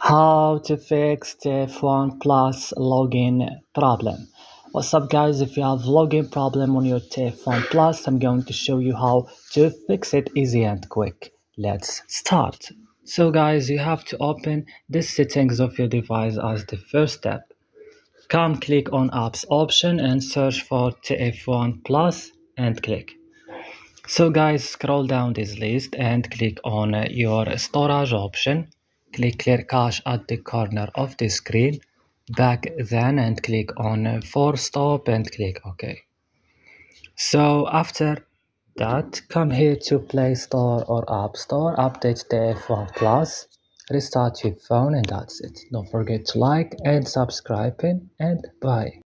How to fix the Phone Plus login problem. What's up guys, if you have login problem on your Phone Plus, I'm going to show you how to fix it easy and quick. Let's start. So guys, you have to open the settings of your device as the first step. Come click on apps option and search for TF1 Plus and click. So guys, scroll down this list and click on your storage option. Click clear cache at the corner of the screen. Back then and click on force stop and click OK. So after that, come here to Play Store or App Store, update the F1 Plus, restart your phone, and that's it. Don't forget to like and subscribe, and bye.